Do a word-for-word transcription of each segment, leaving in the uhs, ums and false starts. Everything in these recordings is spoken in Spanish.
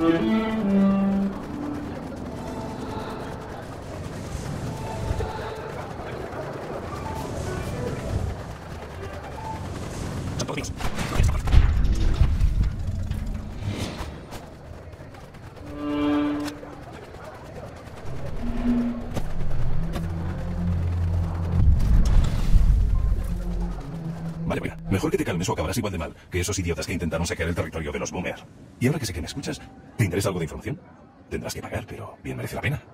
Vale, vaya. Mejor que te calmes o acabarás igual de mal que esos idiotas que intentaron saquear el territorio de los Boomers. Y ahora que sé que me escuchas, ¿te interesa algo de información? Tendrás que pagar, pero bien merece la pena.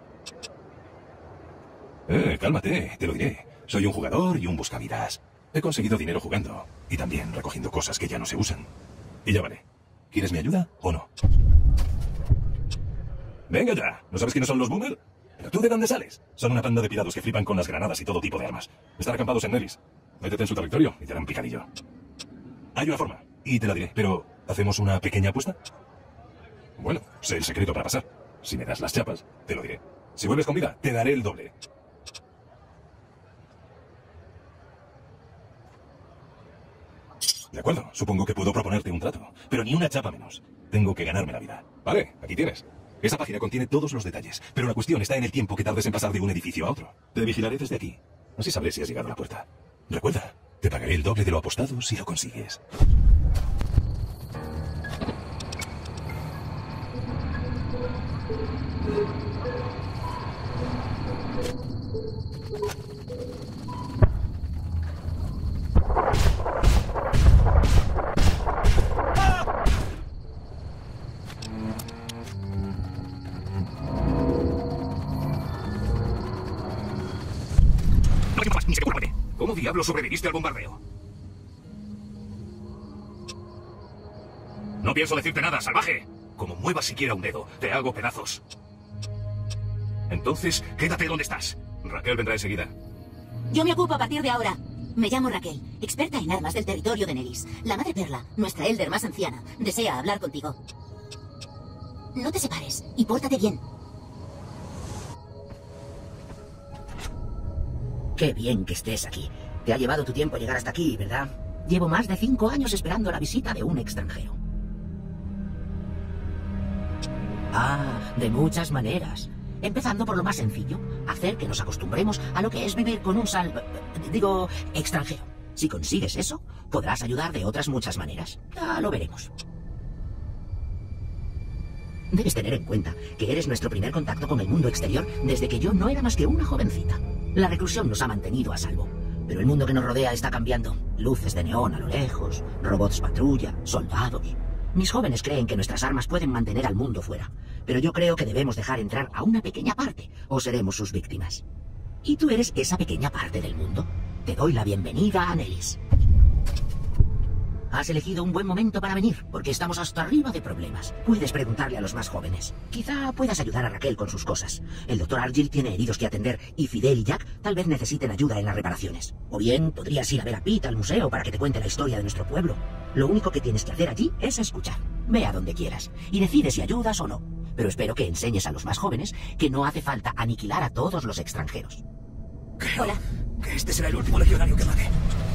Eh, cálmate, te lo diré. Soy un jugador y un buscavidas. He conseguido dinero jugando y también recogiendo cosas que ya no se usan. Y ya vale. ¿Quieres mi ayuda o no? Venga ya. ¿No sabes quiénes son los Boomer? ¿Pero tú de dónde sales? Son una panda de pirados que flipan con las granadas y todo tipo de armas. Están acampados en Nelis. Métete en su territorio y te harán picadillo. Hay una forma, y te la diré, pero ¿hacemos una pequeña apuesta? Bueno, sé el secreto para pasar. Si me das las chapas, te lo diré. Si vuelves con vida, te daré el doble. De acuerdo, supongo que puedo proponerte un trato, pero ni una chapa menos. Tengo que ganarme la vida. Vale, aquí tienes. Esa página contiene todos los detalles, pero la cuestión está en el tiempo que tardes en pasar de un edificio a otro. Te vigilaré desde aquí. Así sabré si has llegado a la puerta. Recuerda, te pagaré el doble de lo apostado si lo consigues. ¿Cómo diablos sobreviviste al bombardeo? No pienso decirte nada, salvaje. Como muevas siquiera un dedo, te hago pedazos. Entonces, quédate donde estás. Raquel vendrá enseguida. Yo me ocupo a partir de ahora. Me llamo Raquel, experta en armas del territorio de Nelis. La Madre Perla, nuestra Elder más anciana, desea hablar contigo. No te separes y pórtate bien. Qué bien que estés aquí. Te ha llevado tu tiempo llegar hasta aquí, ¿verdad? Llevo más de cinco años esperando la visita de un extranjero. Ah, de muchas maneras. Empezando por lo más sencillo, hacer que nos acostumbremos a lo que es vivir con un sal... digo, extranjero. Si consigues eso, podrás ayudar de otras muchas maneras. Ya lo veremos. Debes tener en cuenta que eres nuestro primer contacto con el mundo exterior desde que yo no era más que una jovencita. La reclusión nos ha mantenido a salvo, pero el mundo que nos rodea está cambiando. Luces de neón a lo lejos, robots patrulla, soldados... Mis jóvenes creen que nuestras armas pueden mantener al mundo fuera, pero yo creo que debemos dejar entrar a una pequeña parte, o seremos sus víctimas. ¿Y tú eres esa pequeña parte del mundo? Te doy la bienvenida a Nelis. Has elegido un buen momento para venir, porque estamos hasta arriba de problemas. Puedes preguntarle a los más jóvenes. Quizá puedas ayudar a Raquel con sus cosas. El doctor Argyll tiene heridos que atender, y Fidel y Jack tal vez necesiten ayuda en las reparaciones. O bien, podrías ir a ver a Pete al museo para que te cuente la historia de nuestro pueblo. Lo único que tienes que hacer allí es escuchar. Ve a donde quieras, y decide si ayudas o no. Pero espero que enseñes a los más jóvenes que no hace falta aniquilar a todos los extranjeros. Creo Hola. que este será el último legionario que mate.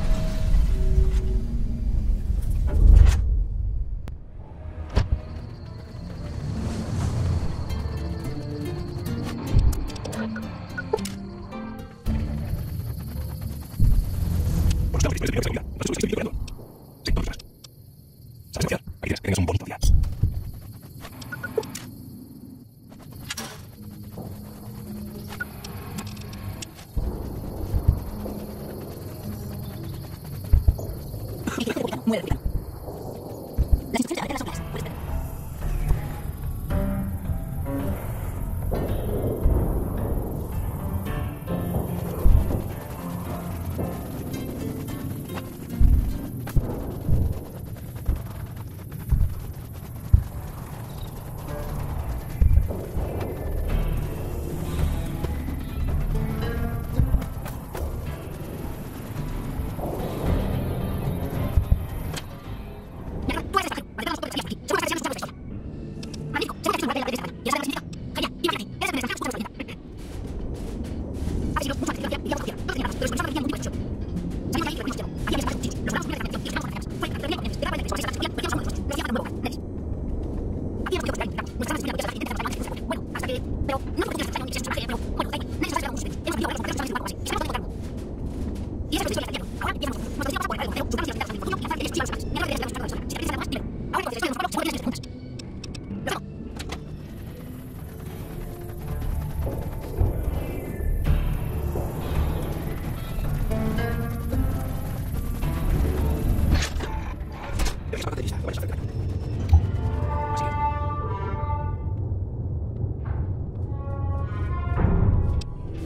Tengas un bonito día. Muy rápido. Las instrucciones abarcan las soplas. Puedes ver.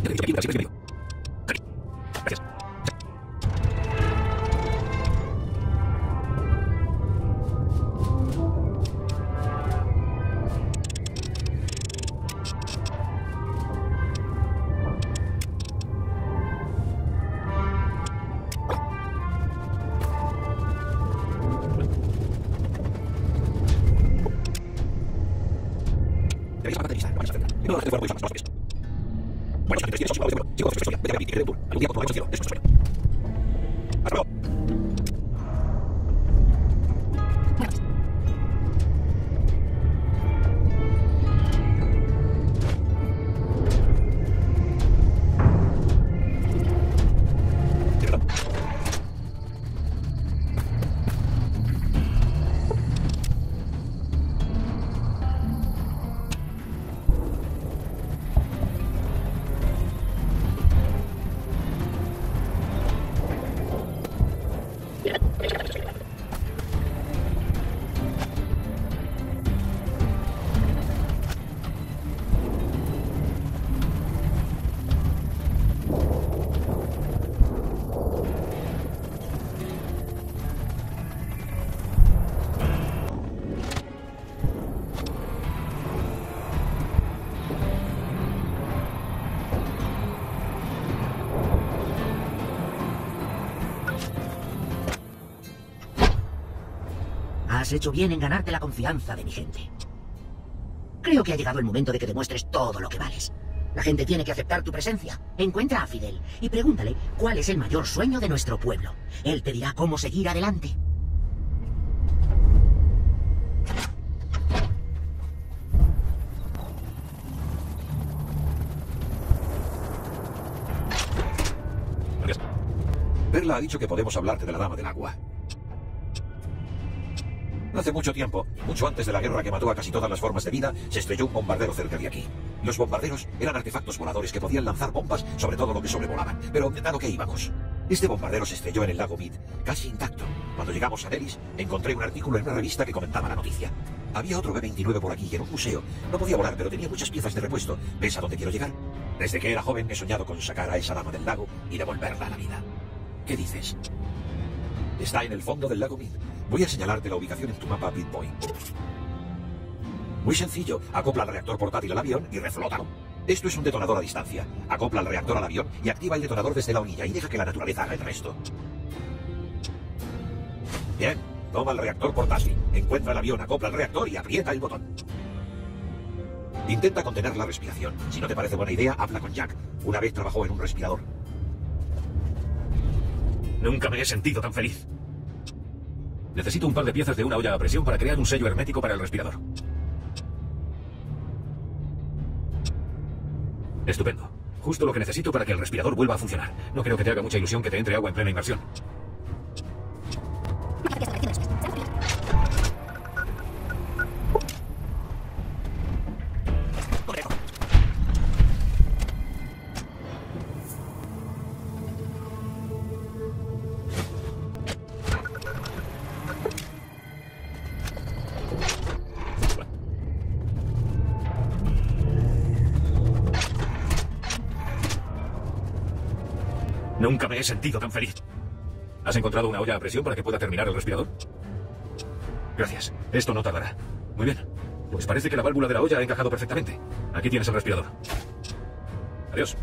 Gracias. Has hecho bien en ganarte la confianza de mi gente. Creo que ha llegado el momento de que demuestres todo lo que vales. La gente tiene que aceptar tu presencia. Encuentra a Fidel y pregúntale cuál es el mayor sueño de nuestro pueblo. Él te dirá cómo seguir adelante. Perla ha dicho que podemos hablarte de la Dama del Agua. Hace mucho tiempo, mucho antes de la guerra que mató a casi todas las formas de vida, se estrelló un bombardero cerca de aquí. Los bombarderos eran artefactos voladores que podían lanzar bombas sobre todo lo que sobrevolaban. Pero, dado que íbamos, este bombardero se estrelló en el lago Mead, casi intacto. Cuando llegamos a Nelis, encontré un artículo en una revista que comentaba la noticia. Había otro B veintinueve por aquí, en un museo. No podía volar, pero tenía muchas piezas de repuesto. ¿Ves a dónde quiero llegar? Desde que era joven he soñado con sacar a esa dama del lago y devolverla a la vida. ¿Qué dices? Está en el fondo del lago Mead. Voy a señalarte la ubicación en tu mapa Bitboy. Muy sencillo. Acopla el reactor portátil al avión y reflótalo. Esto es un detonador a distancia. Acopla el reactor al avión y activa el detonador desde la orilla y deja que la naturaleza haga el resto. Bien. Toma el reactor portátil. Encuentra el avión, acopla el reactor y aprieta el botón. Intenta contener la respiración. Si no te parece buena idea, habla con Jack. Una vez trabajó en un respirador. Nunca me he sentido tan feliz. Necesito un par de piezas de una olla a presión para crear un sello hermético para el respirador. Estupendo. Justo lo que necesito para que el respirador vuelva a funcionar. No creo que te haga mucha ilusión que te entre agua en plena inmersión. Nunca me he sentido tan feliz. ¿Has encontrado una olla a presión para que pueda terminar el respirador? Gracias. Esto no tardará. Muy bien. Pues parece que la válvula de la olla ha encajado perfectamente. Aquí tienes el respirador. Adiós.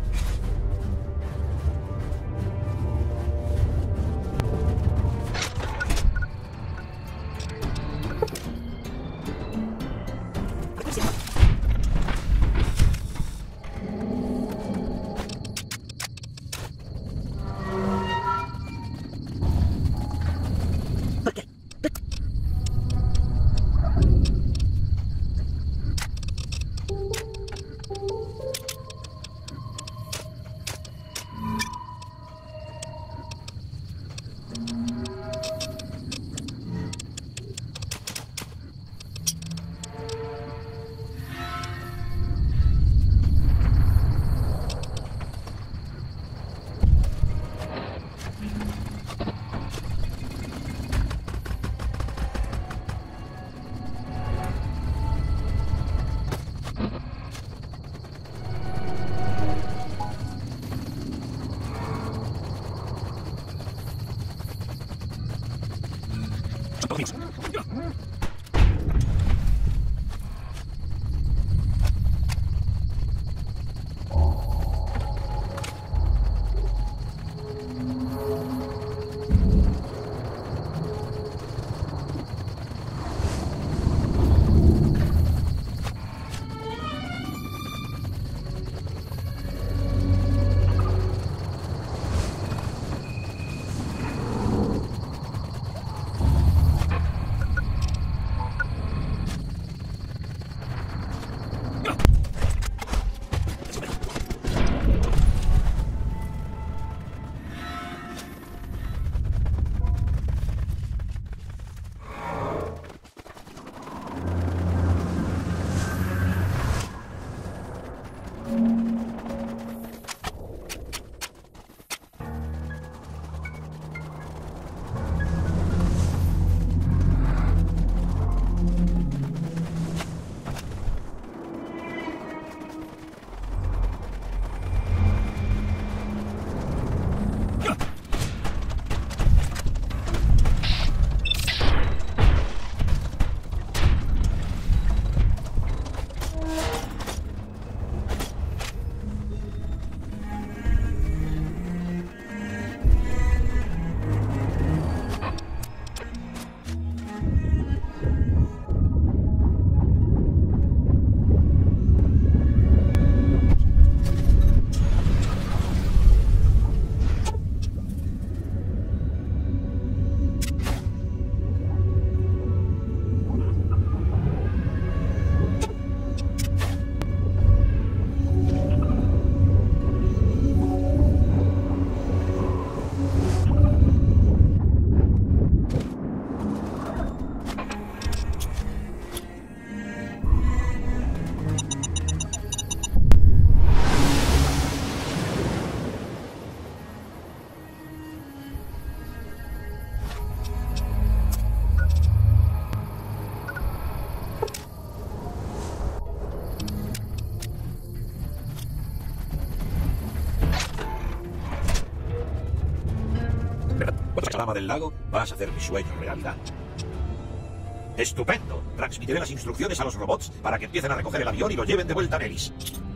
Dama del Lago, vas a hacer mi sueño realidad. ¡Estupendo! Transmitiré las instrucciones a los robots para que empiecen a recoger el avión y lo lleven de vuelta a Nelis.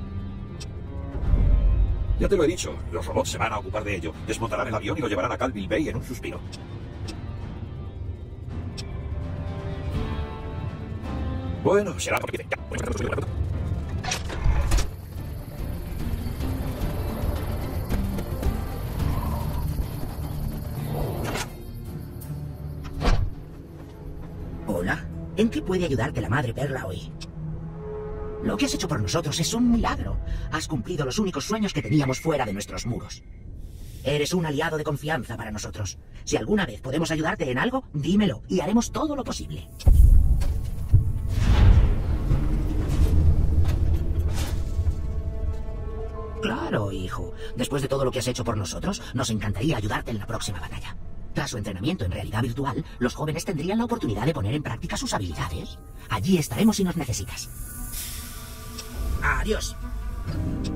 Ya te lo he dicho, los robots se van a ocupar de ello. Desmontarán el avión y lo llevarán a Calville Bay en un suspiro. Bueno, será porque... Hola, ¿en qué puede ayudarte la Madre Perla hoy? Lo que has hecho por nosotros es un milagro. Has cumplido los únicos sueños que teníamos fuera de nuestros muros. Eres un aliado de confianza para nosotros. Si alguna vez podemos ayudarte en algo, dímelo y haremos todo lo posible. Claro, hijo. Después de todo lo que has hecho por nosotros, nos encantaría ayudarte en la próxima batalla. Tras su entrenamiento en realidad virtual, los jóvenes tendrían la oportunidad de poner en práctica sus habilidades. Allí estaremos si nos necesitas. Adiós.